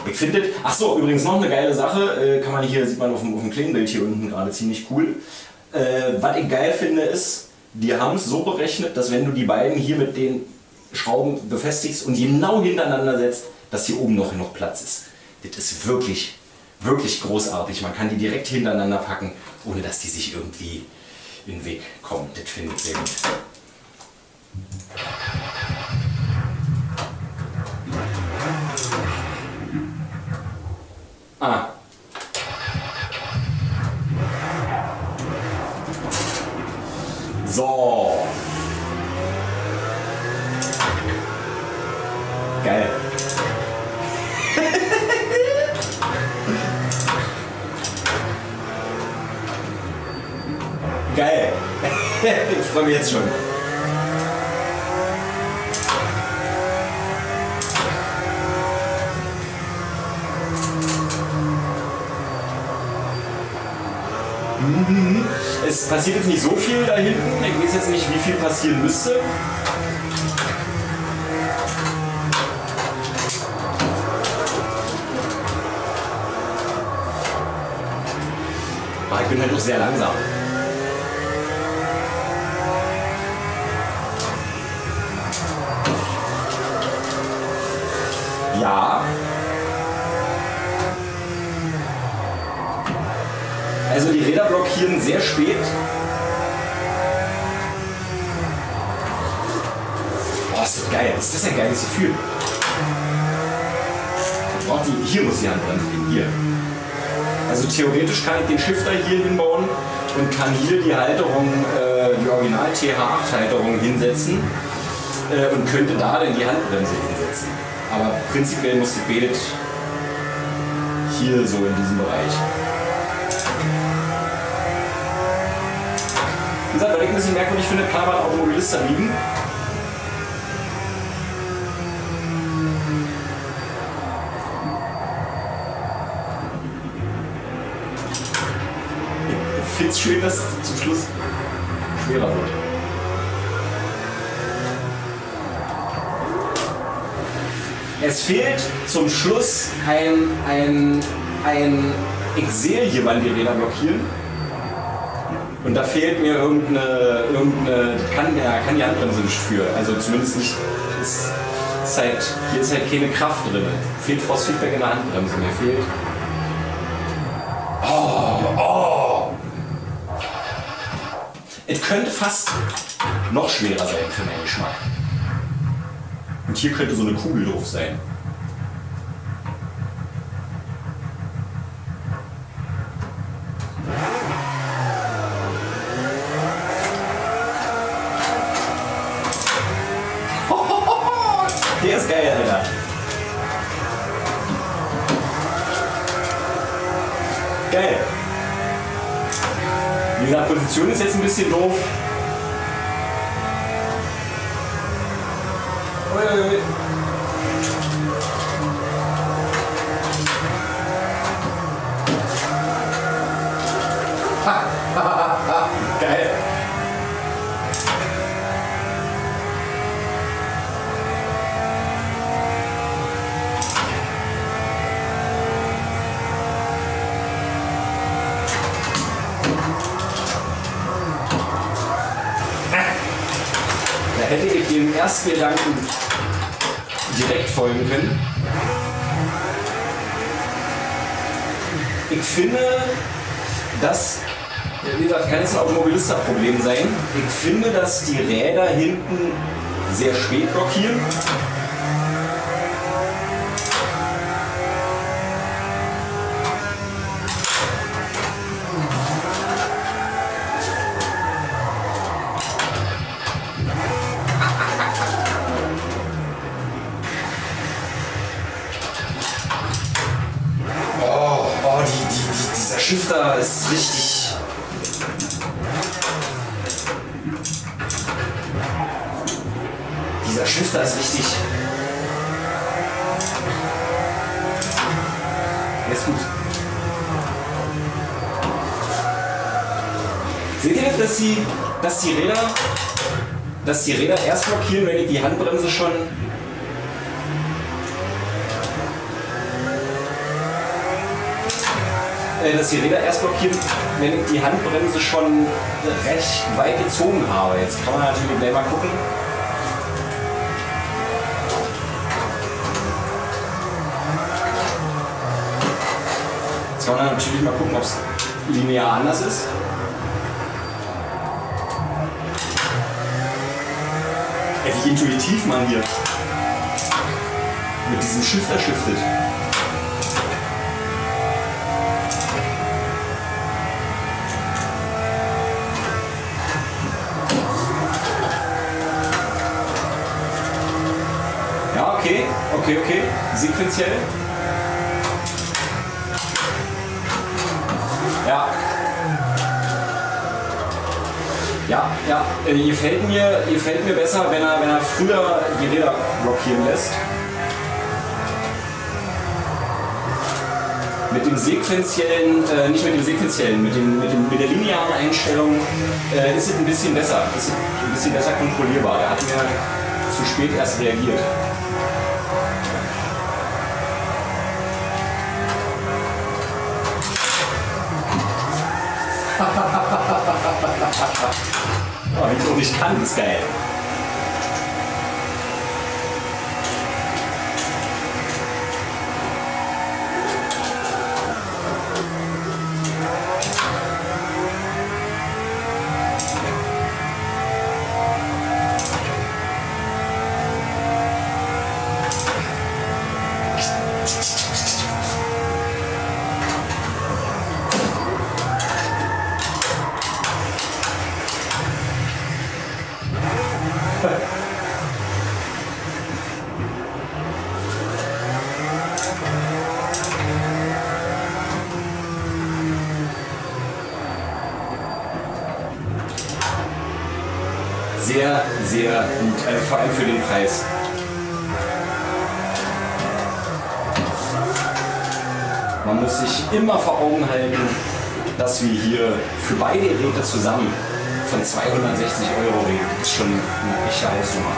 Ich finde, ach so, übrigens noch eine geile Sache, kann man hier, sieht man auf dem kleinen Bild hier unten gerade ziemlich cool. Was ich geil finde ist, die haben es so berechnet, dass wenn du die beiden hier mit den Schrauben befestigst und genau hintereinander setzt, dass hier oben noch genug Platz ist. Das ist wirklich, wirklich großartig. Man kann die direkt hintereinander packen, ohne dass die sich irgendwie in den Weg kommen. Das finde ich sehr gut. Ah. So. Geil. Geil. Ich freue mich jetzt schon. Es passiert jetzt nicht so viel da hinten. Ich weiß jetzt nicht, wie viel passieren müsste. Aber ich bin halt auch sehr langsam. Ja. Also die Räder blockieren sehr spät. Boah, ist das geil. Ist das ein geiles Gefühl? Hier muss die Handbremse liegen. Hier. Also theoretisch kann ich den Shifter hier hinbauen und kann hier die Halterung, die Original TH8 Halterung hinsetzen und könnte da dann die Handbremse hinsetzen. Aber prinzipiell muss die Betet hier so in diesem Bereich. Wie gesagt, weil ich ein bisschen merkwürdig finde, kann man Automobilisten liegen. Ich finde es schön, dass es zum Schluss schwerer wird. Es fehlt zum Schluss ich sehe hier, wann die Räder blockieren. Und da fehlt mir irgendeine kann die Handbremse nicht für. Also zumindest nicht, hier ist halt keine Kraft drin. Fehlt Force-Feedback in der Handbremse. Mir fehlt. Oh. Es könnte fast noch schwerer sein für meinen Geschmack. Und hier könnte so eine Kugel drauf sein. Der ist geil, Alter. Geil. Wie gesagt, Position ist jetzt ein bisschen doof. Ui. Geil. Da hätte ich dem ersten Gedanken direkt folgen können. Ich finde, dass, wie gesagt, kann jetzt ein Automobilister-Problem sein. Ich finde, dass die Räder hinten sehr spät blockieren. Dieser Shifter ist richtig. Dieser Shifter ist richtig. Der ist gut. Seht ihr, dass die Räder erst blockieren, wenn ich die Handbremse schon dass die Räder erst blockieren, wenn ich die Handbremse schon recht weit gezogen habe. Jetzt kann man natürlich gleich mal gucken. Jetzt kann man natürlich mal gucken, ob es linear anders ist. Wie intuitiv man hier mit diesem Shifter shiftet. Ja, okay, sequenziell. Ja. Ja, gefällt mir besser, wenn er früher die Räder blockieren lässt. Mit dem sequenziellen, nicht mit dem sequenziellen, mit der linearen Einstellung ist es ein bisschen besser. Ist ein bisschen besser kontrollierbar. Er hat mir zu spät erst reagiert. Oh, wie ich auch nicht kann, ist geil. Sehr, sehr gut, vor allem für den Preis. Man muss sich immer vor Augen halten, dass wir hier für beide Räder zusammen von 260 € reden. Das ist schon eine echte Hausnummer.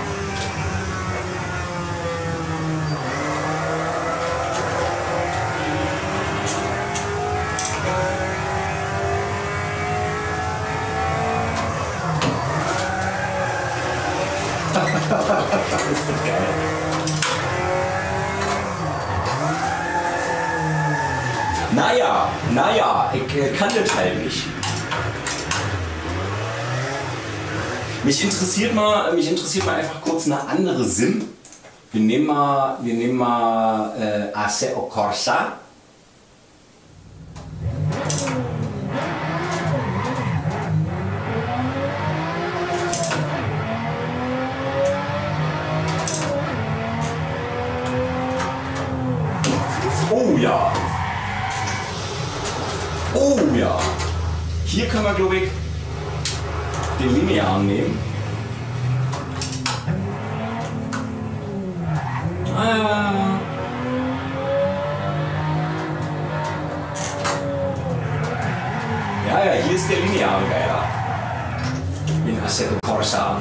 Das ist geil. Naja, ich kann das halt nicht. Mich interessiert mal einfach kurz eine andere Sim. Wir nehmen mal Assetto Corsa. Oh ja. Hier können wir, glaube ich, den linearen nehmen. Ja, hier ist der lineare geiler. In Assetto Corsa.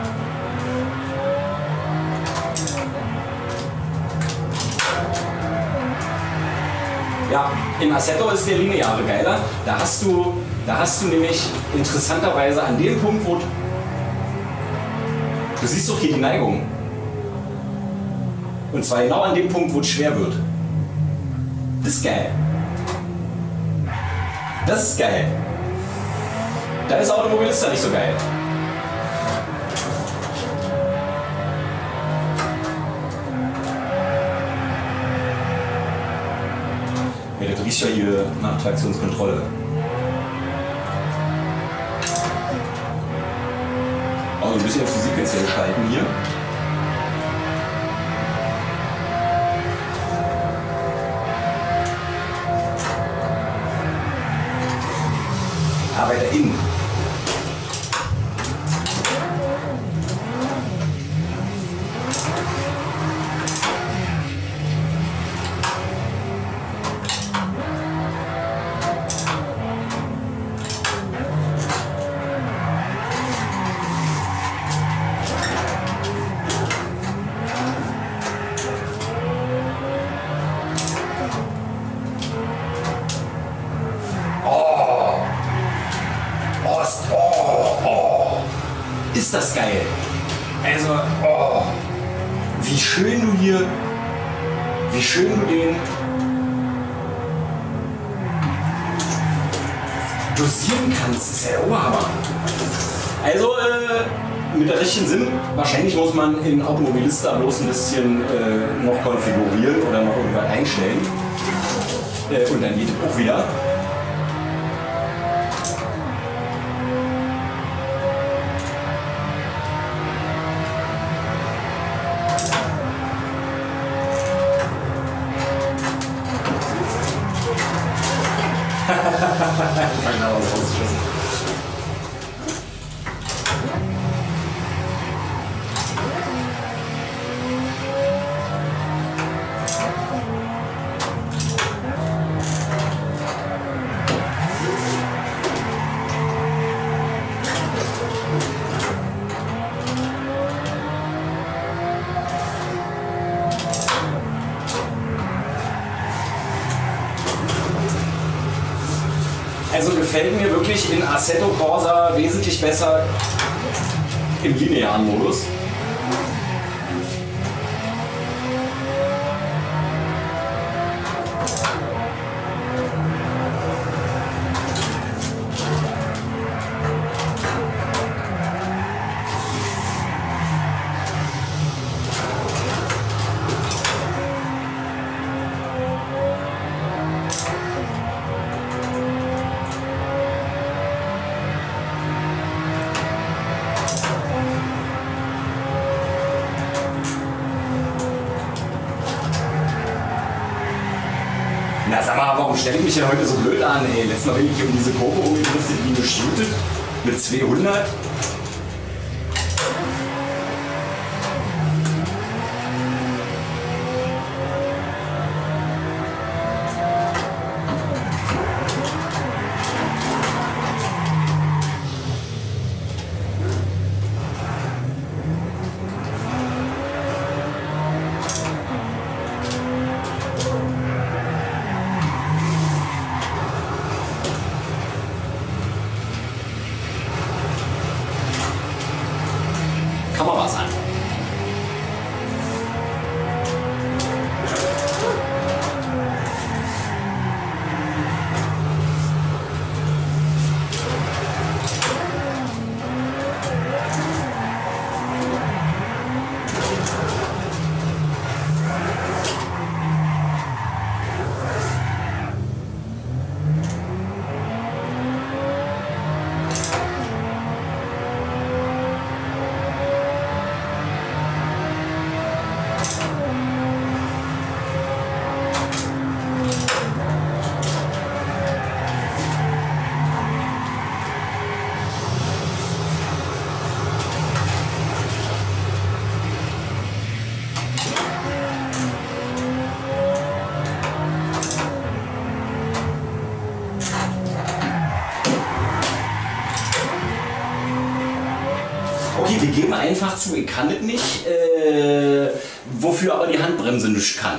Ja, im Assetto ist der lineare geiler. Da hast du nämlich interessanterweise an dem Punkt, wo du siehst doch hier die Neigung. Und zwar genau an dem Punkt, wo es schwer wird. Das ist geil. Das ist geil. Da ist Automobilista nicht so geil. Ja, das riecht ja hier nach Traktionskontrolle. Auch ein bisschen auf die sequenzielle schalten hier. Weiter innen. ist das geil. Also, oh, wie schön du den dosieren kannst, ist ja der Oberhammer. Also, mit der richtigen Sinn, wahrscheinlich muss man in Automobilista bloß ein bisschen noch konfigurieren oder noch irgendwas einstellen. Und dann geht es auch wieder. Also gefällt mir wirklich in Assetto Corsa wesentlich besser im linearen Modus. Na sag mal, warum stelle ich mich denn heute so blöd an, ey? Letztes Mal bin ich um diese Kurve rumgedriftet wie geschootet mit 200. Kameras an. Okay, wir geben einfach zu, ich kann das nicht, wofür aber die Handbremse nicht kann.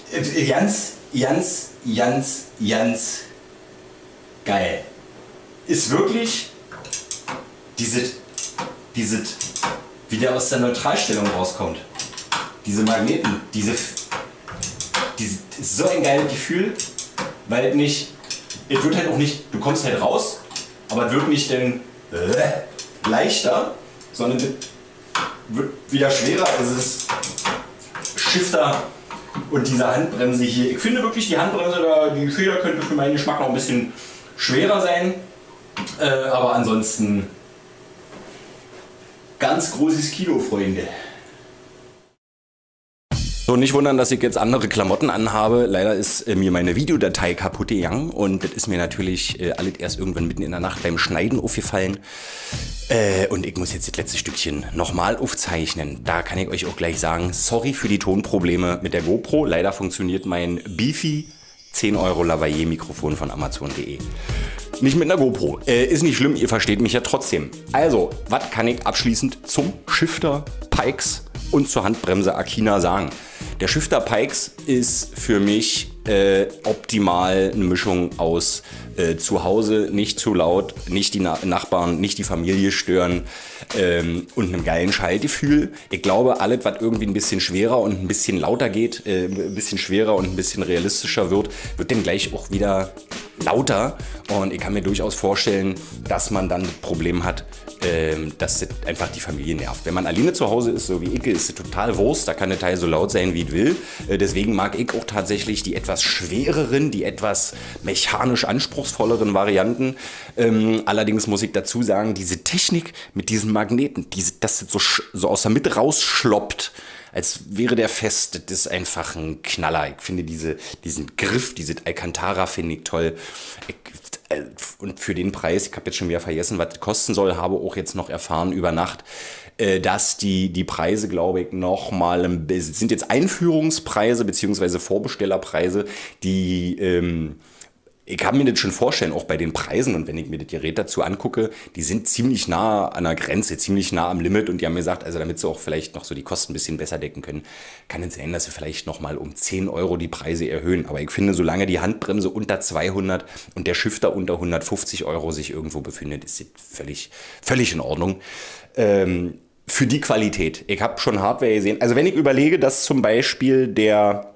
Ganz geil. Ist wirklich dieses, wie der aus der Neutralstellung rauskommt. Diese Magneten, ist so ein geiles Gefühl, weil es nicht, es wird halt auch nicht, du kommst halt raus, aber es wird nicht dann leichter, sondern es wird wieder schwerer. Also es ist Shifter und diese Handbremse hier. Ich finde wirklich die Handbremse, die Feder könnte für meinen Geschmack noch ein bisschen schwerer sein, aber ansonsten ganz großes Kino, Freunde. So, nicht wundern, dass ich jetzt andere Klamotten anhabe. Leider ist mir meine Videodatei kaputt gegangen und das ist mir natürlich alles erst irgendwann mitten in der Nacht beim Schneiden aufgefallen. Und ich muss jetzt das letzte Stückchen nochmal aufzeichnen. Da kann ich euch auch gleich sagen, sorry für die Tonprobleme mit der GoPro. Leider funktioniert mein Beefy 10 € Lavalier Mikrofon von Amazon.de nicht mit einer GoPro. Ist nicht schlimm, ihr versteht mich ja trotzdem. Also, was kann ich abschließend zum Shifter Pikes und zur Handbremse Akina sagen? Der Shifter Pikes ist für mich optimal eine Mischung aus zu Hause nicht zu laut, nicht die Nachbarn, nicht die Familie stören und einem geilen Schaltgefühl. Ich glaube, alles, was irgendwie ein bisschen schwerer und ein bisschen lauter geht, ein bisschen schwerer und ein bisschen realistischer wird dann gleich auch wieder lauter. Und ich kann mir durchaus vorstellen, dass man dann das Problem hat, dass das einfach die Familie nervt. Wenn man alleine zu Hause ist, so wie ich, ist es total Wurst. Da kann der Teil so laut sein, wie es will. Deswegen mag ich auch tatsächlich die etwas schwereren, die etwas mechanisch anspruchsvolleren Varianten. Allerdings muss ich dazu sagen, diese Technik mit diesen Magneten, dass das so aus der Mitte rausschloppt, als wäre der fest, das ist einfach ein Knaller. Ich finde diesen Griff, diese Alcantara finde ich toll. Und für den Preis, ich habe jetzt schon wieder vergessen, was das kosten soll, habe auch jetzt noch erfahren über Nacht, dass die Preise, glaube ich, nochmal, sind jetzt Einführungspreise bzw. Vorbestellerpreise, die ich kann mir das schon vorstellen, auch bei den Preisen, und wenn ich mir das Gerät dazu angucke, die sind ziemlich nah an der Grenze, ziemlich nah am Limit, und die haben mir gesagt, also damit sie auch vielleicht noch so die Kosten ein bisschen besser decken können, kann es sein, dass sie vielleicht nochmal um 10 Euro die Preise erhöhen. Aber ich finde, solange die Handbremse unter 200 und der Shifter unter 150 Euro sich irgendwo befindet, ist das völlig in Ordnung. Für die Qualität. Ich habe schon Hardware gesehen. Also wenn ich überlege, dass zum Beispiel der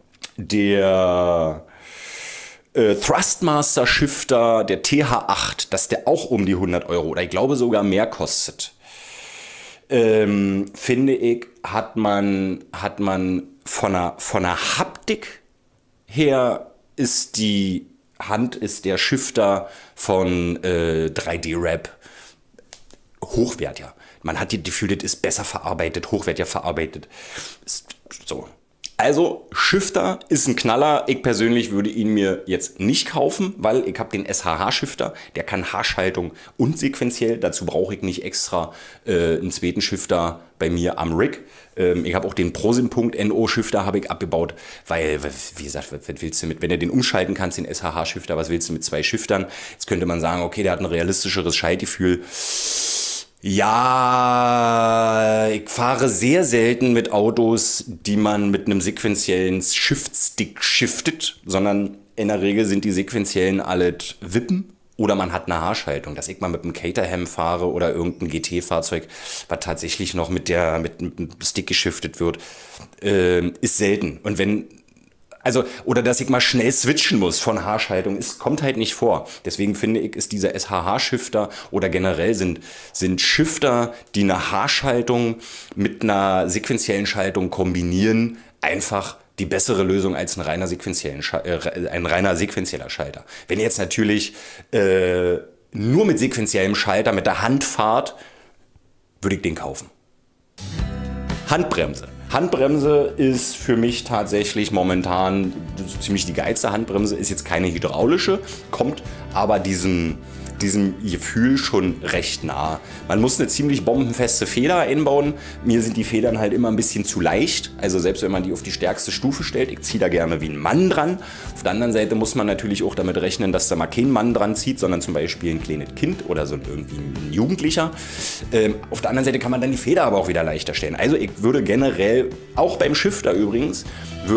Thrustmaster Shifter, der TH8, dass der auch um die 100 Euro oder ich glaube sogar mehr kostet, finde ich, hat man von der Haptik her ist der Shifter von 3D-Rap hochwertiger. Man hat das Gefühl, das ist besser verarbeitet, hochwertiger verarbeitet. Ist so. Also, Shifter ist ein Knaller. Ich persönlich würde ihn mir jetzt nicht kaufen, weil ich habe den SHH-Shifter. Der kann Haarschaltung und sequenziell. Dazu brauche ich nicht extra einen zweiten Shifter bei mir am Rig. Ich habe auch den ProSim.NO-Shifter habe ich abgebaut, weil, wie gesagt, was willst du wenn du den umschalten kannst, den SHH-Shifter, was willst du mit zwei Shiftern? Jetzt könnte man sagen, okay, der hat ein realistischeres Schaltgefühl. Ja, ich fahre sehr selten mit Autos, die man mit einem sequenziellen Shift-Stick shiftet, sondern in der Regel sind die sequenziellen alle Wippen oder man hat eine Haarschaltung. Dass ich mal mit einem Caterham fahre oder irgendein GT-Fahrzeug, was tatsächlich noch mit einem Stick geschiftet wird, ist selten. Und oder dass ich mal schnell switchen muss von Haarschaltung, kommt halt nicht vor. Deswegen finde ich, ist dieser SHH-Shifter oder generell sind Shifter, die eine Haarschaltung mit einer sequenziellen Schaltung kombinieren, einfach die bessere Lösung als ein reiner sequenzieller Schalter. Wenn ihr jetzt natürlich nur mit sequenziellem Schalter mit der Hand fahrt, würde ich den kaufen. Handbremse. Handbremse ist für mich tatsächlich momentan so ziemlich die geilste Handbremse. Ist jetzt keine hydraulische, kommt aber diesem Gefühl schon recht nah. Man muss eine ziemlich bombenfeste Feder einbauen. Mir sind die Federn halt immer ein bisschen zu leicht. Also selbst wenn man die auf die stärkste Stufe stellt, ich ziehe da gerne wie ein Mann dran. Auf der anderen Seite muss man natürlich auch damit rechnen, dass da mal kein Mann dran zieht, sondern zum Beispiel ein kleines Kind oder so irgendwie ein Jugendlicher. Auf der anderen Seite kann man dann die Feder aber auch wieder leichter stellen. Also ich würde generell, auch beim Shifter übrigens,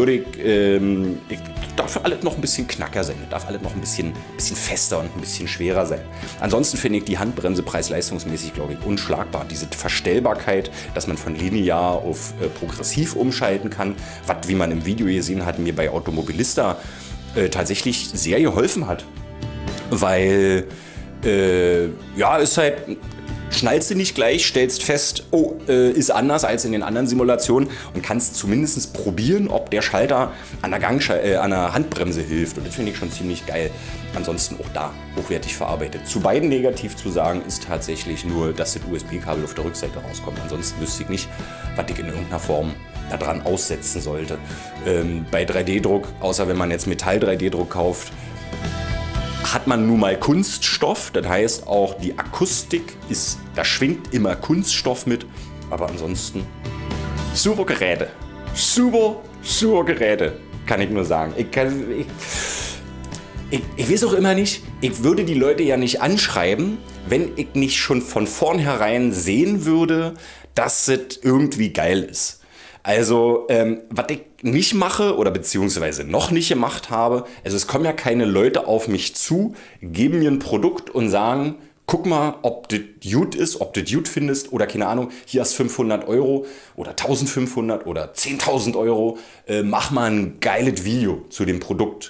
darf alles noch ein bisschen knacker sein, darf alles noch ein bisschen fester und ein bisschen schwerer sein. Ansonsten finde ich die Handbremse preis-leistungsmäßig, glaube ich, unschlagbar. Diese Verstellbarkeit, dass man von linear auf progressiv umschalten kann, was, wie man im Video gesehen hat, mir bei Automobilista tatsächlich sehr geholfen hat. Weil, ist halt... Schnallst du nicht gleich, stellst fest, oh, ist anders als in den anderen Simulationen und kannst zumindest probieren, ob der Schalter an der Handbremse hilft. Und das finde ich schon ziemlich geil. Ansonsten auch da hochwertig verarbeitet. Zu beiden negativ zu sagen ist tatsächlich nur, dass das USB-Kabel auf der Rückseite rauskommt. Ansonsten wüsste ich nicht, was ich in irgendeiner Form daran aussetzen sollte. Bei 3D-Druck, außer wenn man jetzt Metall-3D-Druck kauft, hat man nun mal Kunststoff, das heißt auch die Akustik da schwingt immer Kunststoff mit, aber ansonsten super Geräte, super Geräte, kann ich nur sagen. Ich weiß auch immer nicht, ich würde die Leute ja nicht anschreiben, wenn ich nicht schon von vornherein sehen würde, dass es irgendwie geil ist. Also, was ich nicht mache oder beziehungsweise noch nicht gemacht habe, also es kommen ja keine Leute auf mich zu, geben mir ein Produkt und sagen, guck mal, ob das gut ist, ob du das gut findest oder keine Ahnung, hier hast 500 Euro oder 1500 oder 10.000 Euro, mach mal ein geiles Video zu dem Produkt.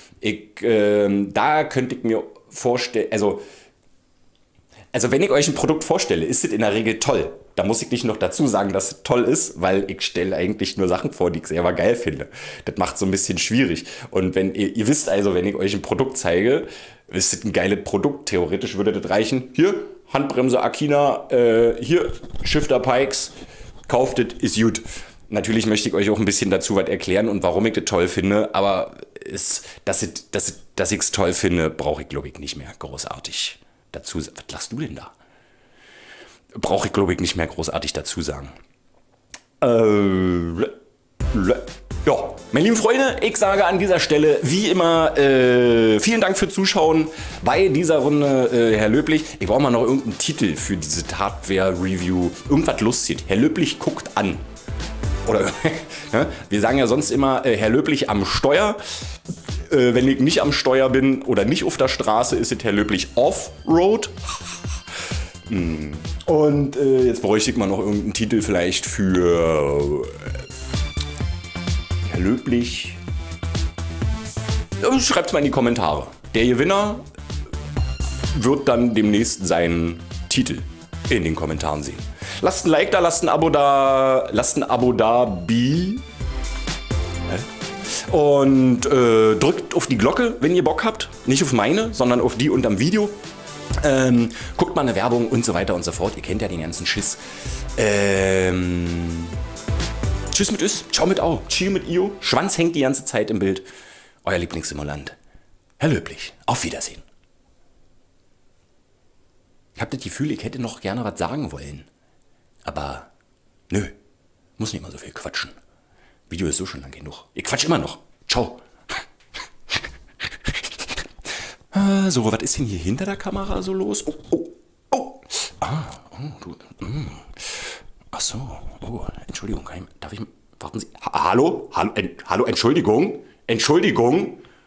Da könnte ich mir vorstellen, also wenn ich euch ein Produkt vorstelle, ist es in der Regel toll. Da muss ich nicht noch dazu sagen, dass es toll ist, weil ich stelle eigentlich nur Sachen vor, die ich selber geil finde. Das macht es so ein bisschen schwierig. Und wenn ihr wisst also, wenn ich euch ein Produkt zeige, ist es ein geiles Produkt. Theoretisch würde das reichen. Hier, Handbremse Akina, hier, Shifter Pikes, kauft es, ist gut. Natürlich möchte ich euch auch ein bisschen dazu was erklären und warum ich das toll finde, aber dass ich es toll finde, brauche ich, glaube ich, nicht mehr großartig dazu. Was lachst du denn da? Brauche ich, glaube ich, nicht mehr großartig dazu sagen. Ja, meine lieben Freunde, ich sage an dieser Stelle, wie immer, vielen Dank für Zuschauen bei dieser Runde, Herr Löblich. Ich brauche mal noch irgendeinen Titel für diese Hardware-Review. Irgendwas lustig. Herr Löblich guckt an. Oder, ne? Wir sagen ja sonst immer, Herr Löblich am Steuer. Wenn ich nicht am Steuer bin oder nicht auf der Straße, ist es Herr Löblich Offroad. Und jetzt bräuchte ich mal noch irgendeinen Titel vielleicht für Herr Löblich. Schreibt es mal in die Kommentare. Der Gewinner wird dann demnächst seinen Titel in den Kommentaren sehen. Lasst ein Like da, lasst ein Abo da, und drückt auf die Glocke, wenn ihr Bock habt. Nicht auf meine, sondern auf die unterm Video. Guckt mal eine Werbung und so weiter und so fort. Ihr kennt ja den ganzen Schiss. Tschüss mit Üs, ciao mit Au, Chill mit Io. Schwanz hängt die ganze Zeit im Bild. Euer Lieblingssimulant, Herr Löblich. Auf Wiedersehen. Ich hab das Gefühl, ich hätte noch gerne was sagen wollen. Aber nö, muss nicht mal so viel quatschen. Video ist so schon lang genug. Ich quatsch immer noch. Ciao. So, was ist denn hier hinter der Kamera so los? Ach so. Oh, Entschuldigung. Darf ich... Warten Sie. Hallo? Hallo, Entschuldigung? Entschuldigung?